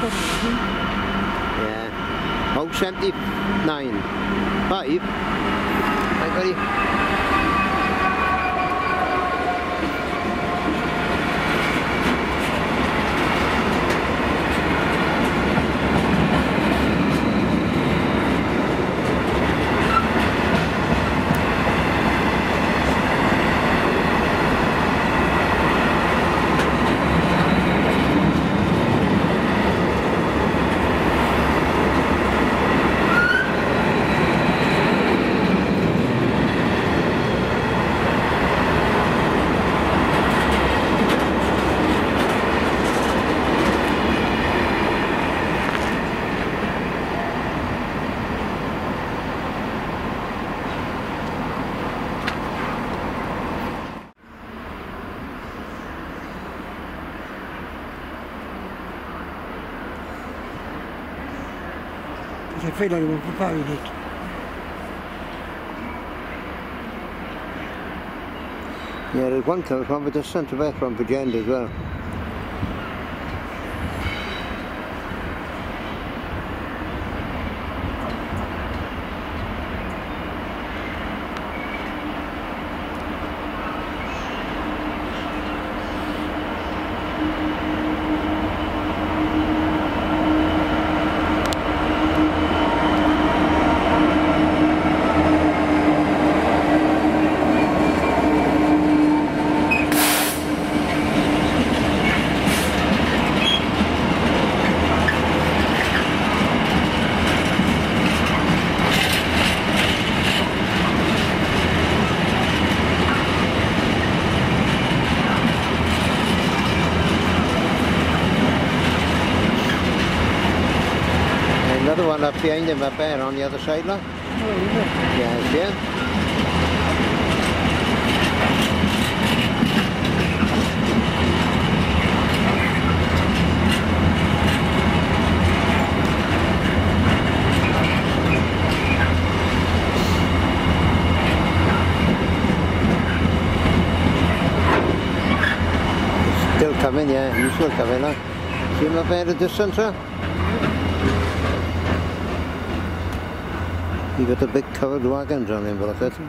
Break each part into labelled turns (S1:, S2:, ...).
S1: Yeah. Oh, 79. 5. Right, buddy.
S2: I feel like we're preparing it.
S1: Yeah, there's one coming from, but there's centre back from Bridgend as well. Another one up behind him up there on the other side, look.
S2: Oh, yeah.
S1: Yes, yeah. Still coming, yeah, he's still coming, look. See him up there at the distance, huh? You got the big covered wagons on him, look at it.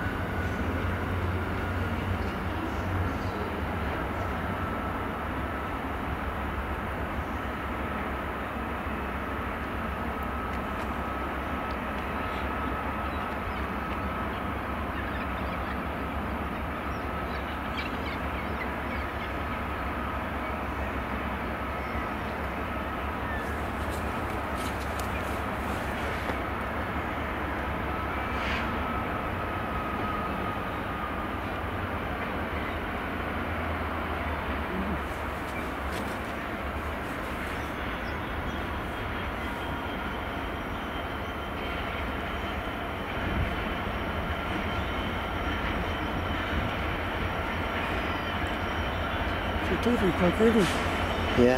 S1: Yeah.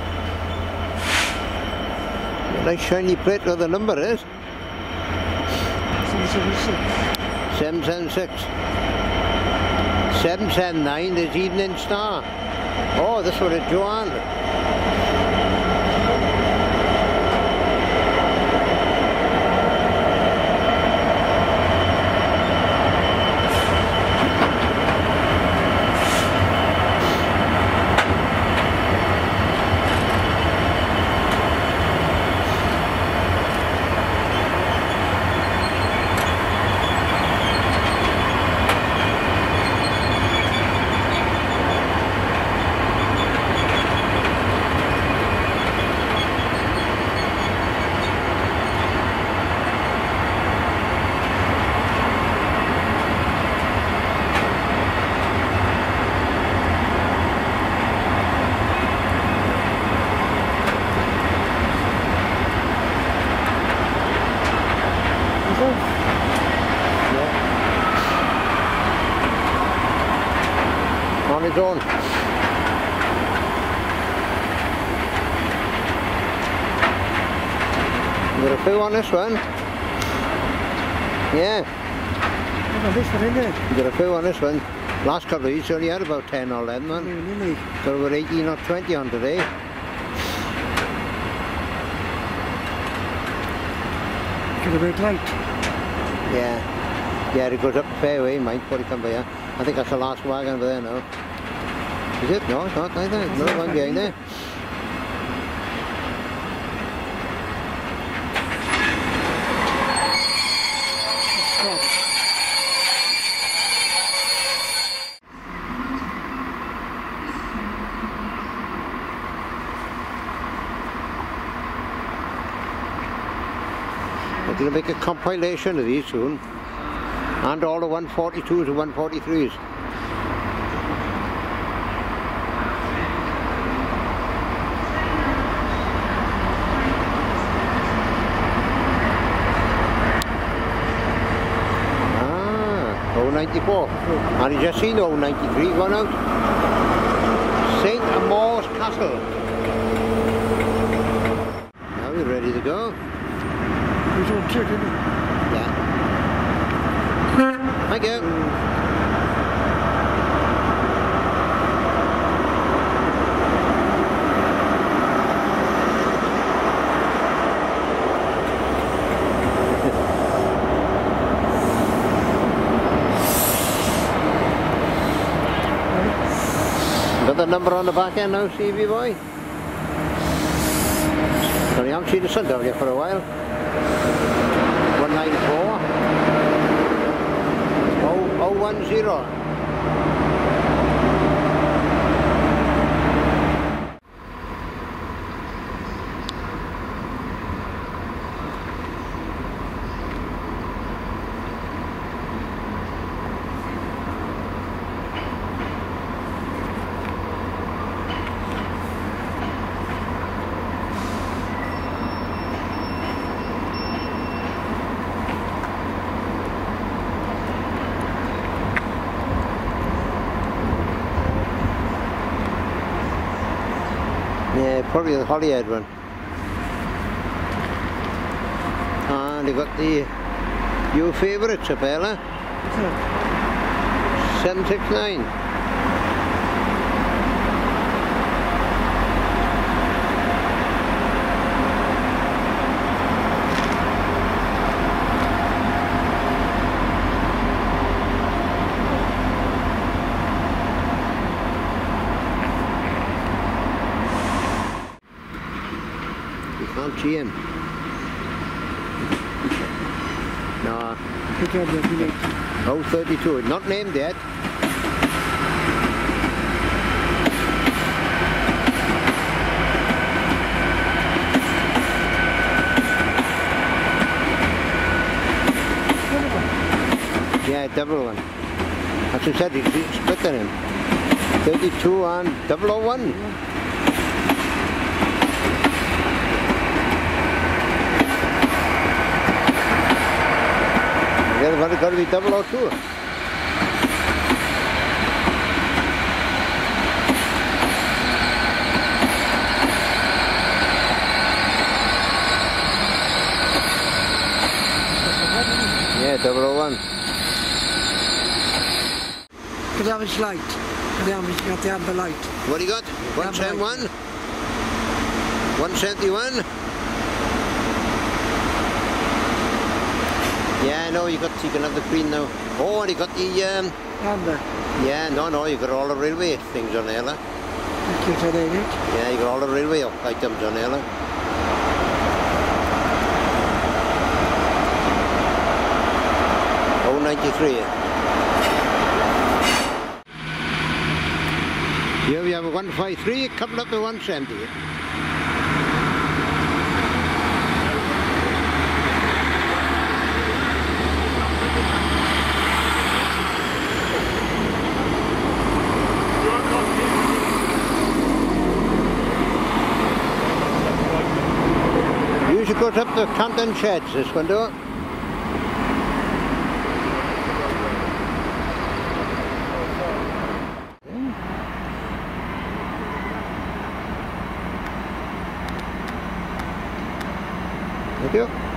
S1: Nice shiny plate where the number is. 776. 779 is Evening Star. Oh, this one is Joanne. On its own. You got a few on this one? Yeah.
S2: This one, isn't it?
S1: You got a few on this one. Last couple of weeks only had about 10 or 11 on.
S2: Really?
S1: Got about 18 or 20 on today.
S2: Could have been light.
S1: Yeah, it goes up the fairway, might probably come by here. I think that's the last wagon over there now. Is it? No, it's not either. There's another one behind there. We're going to make a compilation of these soon, and all the 142s and 143s. Ah, 094. And you just seen 093 gone out. St. Amor's Castle. Now we're ready to go.
S2: He's on tick, isn't he?
S1: Yeah. Thank you. Got the number on the back end now, CV boy? Sorry, I haven't seen the sun down here for a while. 194 010. Yeah, probably the Holyhead one. And they got the your favourites up there, 769. Can't see him. No. 032, not named yet. Yeah, double one. As I said, it's split on him. 32 and 001. The other one has got to be 002. Yeah, 001.
S2: Could have his light. Could have the amber light.
S1: What do you got? 171? 171? Yeah, no, you can have the green now. Oh, and you got the
S2: Amber.
S1: yeah, no, you got all the railway things on there. Yeah, you got all the railway items on there. 093. Here we have a 153 coupled up to 170. Usually goes up to Canton Sheds, this window. Thank you.